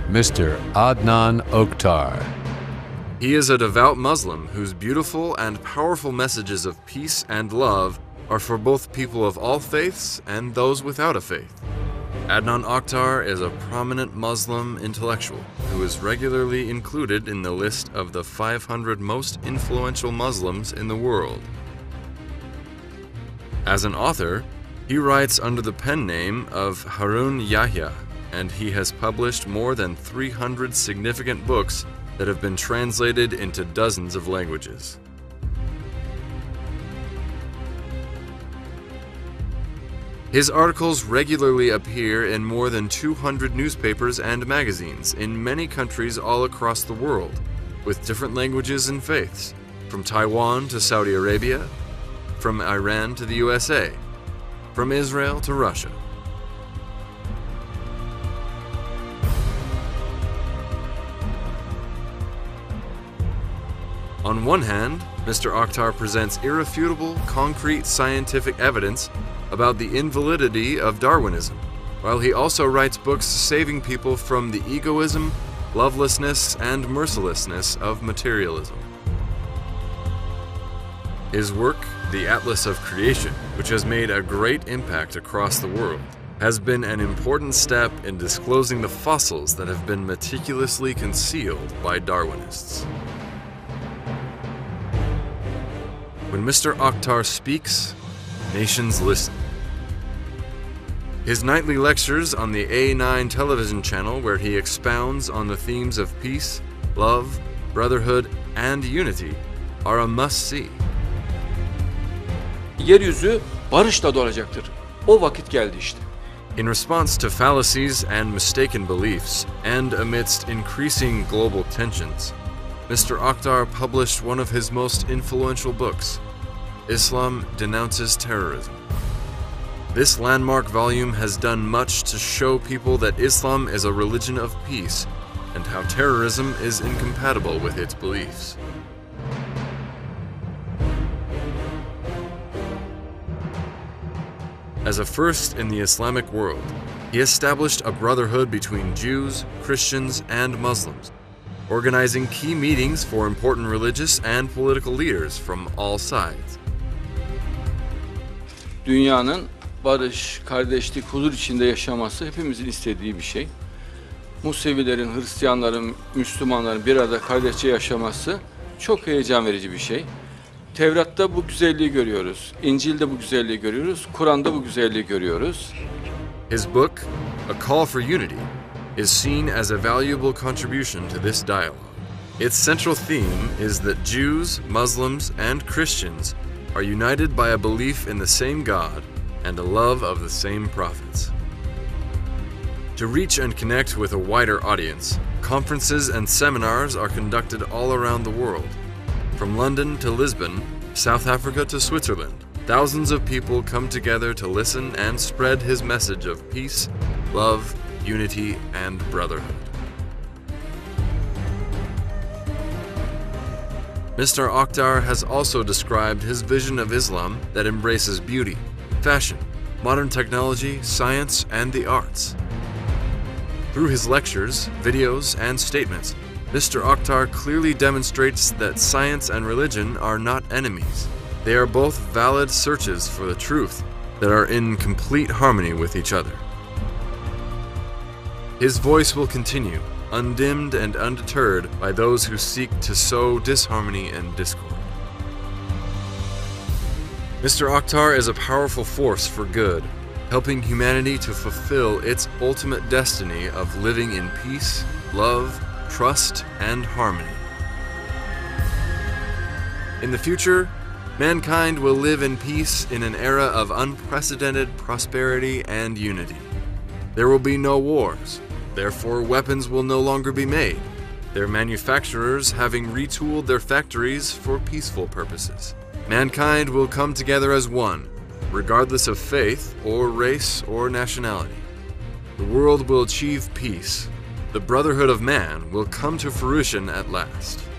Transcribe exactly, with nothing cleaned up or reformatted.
Mister Adnan Oktar. He is a devout Muslim whose beautiful and powerful messages of peace and love are for both people of all faiths and those without a faith. Adnan Oktar is a prominent Muslim intellectual who is regularly included in the list of the five hundred most influential Muslims in the world. As an author, he writes under the pen name of Harun Yahya, and he has published more than three hundred significant books that have been translated into dozens of languages. His articles regularly appear in more than two hundred newspapers and magazines in many countries all across the world, with different languages and faiths, from Taiwan to Saudi Arabia, from Iran to the U S A, from Israel to Russia. On one hand, Mister Oktar presents irrefutable, concrete scientific evidence about the invalidity of Darwinism, while he also writes books saving people from the egoism, lovelessness, and mercilessness of materialism. His work, The Atlas of Creation, which has made a great impact across the world, has been an important step in disclosing the fossils that have been meticulously concealed by Darwinists. When Mister Oktar speaks, nations listen. His nightly lectures on the A nine television channel, where he expounds on the themes of peace, love, brotherhood, and unity, are a must-see. Yeryüzü barışla dolacaktır. O vakit geldi işte. In response to fallacies and mistaken beliefs, and amidst increasing global tensions, Mister Oktar published one of his most influential books, Islam Denounces Terrorism. This landmark volume has done much to show people that Islam is a religion of peace and how terrorism is incompatible with its beliefs. As a first in the Islamic world, he established a brotherhood between Jews, Christians, and Muslims, organizing key meetings for important religious and political leaders from all sides. Dünyanın barış, kardeşlik, huzur içinde yaşaması hepimizin istediği bir şey. Musevilerin, Hristiyanların, Müslümanların bir arada kardeşçe yaşaması çok heyecan verici bir şey. Tevrat'ta bu güzelliği görüyoruz, İncil'de bu güzelliği görüyoruz, Kur'an'da bu güzelliği görüyoruz. His book, A Call for Unity, is seen as a valuable contribution to this dialogue. Its central theme is that Jews, Muslims, and Christians are united by a belief in the same God and a love of the same prophets. To reach and connect with a wider audience, conferences and seminars are conducted all around the world. From London to Lisbon, South Africa to Switzerland, thousands of people come together to listen and spread his message of peace, love, unity, and brotherhood. Mister Oktar has also described his vision of Islam that embraces beauty, fashion, modern technology, science, and the arts. Through his lectures, videos, and statements, Mister Oktar clearly demonstrates that science and religion are not enemies. They are both valid searches for the truth that are in complete harmony with each other. His voice will continue, undimmed and undeterred by those who seek to sow disharmony and discord. Mister Oktar is a powerful force for good, helping humanity to fulfill its ultimate destiny of living in peace, love, trust, and harmony. In the future, mankind will live in peace in an era of unprecedented prosperity and unity. There will be no wars. Therefore, weapons will no longer be made, their manufacturers having retooled their factories for peaceful purposes. Mankind will come together as one, regardless of faith or race or nationality. The world will achieve peace. The brotherhood of man will come to fruition at last.